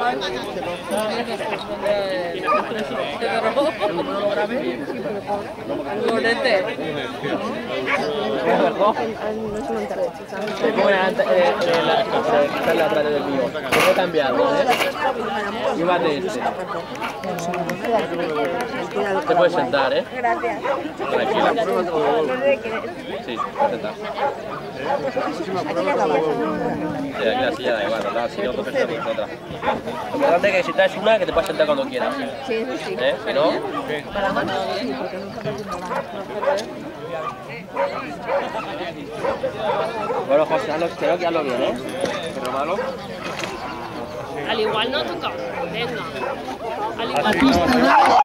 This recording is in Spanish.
Come la atrás del mío. Voy cambiando, Y va de este. Te puedes sentar, Gracias. Tranquila. Sí, puedes sentar. Sí, aquí la silla da igual, ¿verdad? Si no, tú otra. Lo importante es que si traes una, que te puedas sentar cuando quieras. Sí, eso sí. Si no... Para mano, sí, porque nunca me digo nada. Bueno, José, creo que hazlo bien, Pero malo. Al igual no toca. Venga. Al igual no.